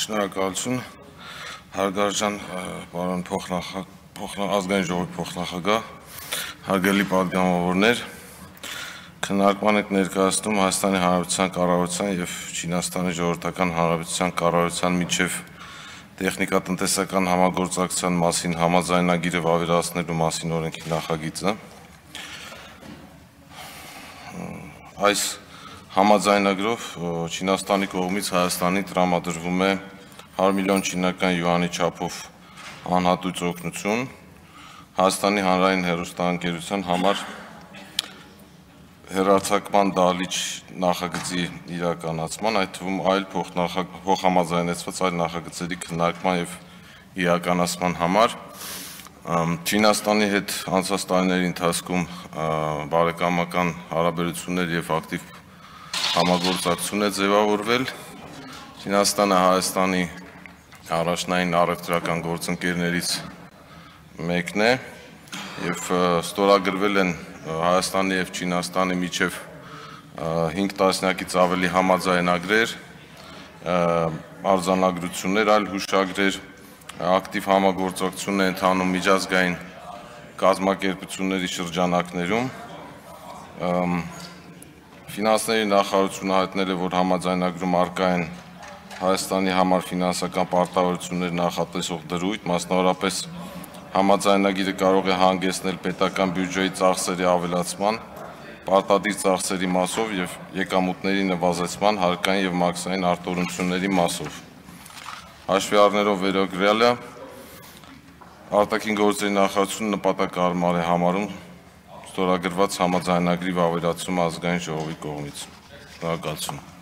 Շնորհակալություն, հարգարժան պարոն ազգային ժողովի փոխնախագահ, հարգելի պատգամավորներ, քննարկման ենք ներկայացնում Հայաստանի Հանրապետության կառավարության եւ Չինաստանի Ժողովրդական Հանրապետության կառավարության միջև տեխնիկատնտեսական համագործակցության մասին համաձայնագիրը վավերացնելու մասին օրենքի նախագիծը։ Այս համաձայնագրով Չինաստանի կողմից Հայաստանի տրամադրվում է 100 միլիոն չինական յուանի չափով անհատույց օգնություն Հայաստանի հանրային հեռուստաընկերության համար հեռարձակման դահլիճ նախագծի իրականացման, այդ թվում այլ փոխհամաձայնեցված այլ նախագծերի քննարկման եւ իրականացման համար Չինաստանի հետ անցած տարիների ընթացքում բարեկամական հարաբերություններ եւ ակտիվ համագործակցություն է ձևավորվել Չինաստանը Հայաստանի առաջնային առևտրական գործընկերներից մեկն է եւ ստորագրվել են Հայաստանի եւ Չինաստանի միջև 5 տասնյակից ավելի համաձայնագրեր, արձանագրություններ, այլ հուշագրեր, ակտիվ համագործակցություն է ընթանում միջազգային կազմակերպությունների շրջանակներում։ Ֆինանսների նախարարությունը հայտնել է, որ համաձայնագրում առկա են Հայաստանի համար ֆինանսական պարտավորություններ նախատեսող դրույթ, մասնավորապես համաձայնագիրը կարող է հանգեցնել պետական բյուջեի ծախսերի ավելացման, պարտադիր ծախսերի մասով եւ եկամուտների նվազեցման, հարկային եւ մաքսային արտոնությունների մասով։ Հաշվի առնելով վերագրյալը, արտաքին գործերի նախարարությունը նպատակահարմար է համարում ստորագրված համաձայնագրի վավերացումը ազգային ժողովի կողմից։ Շնորհակալություն։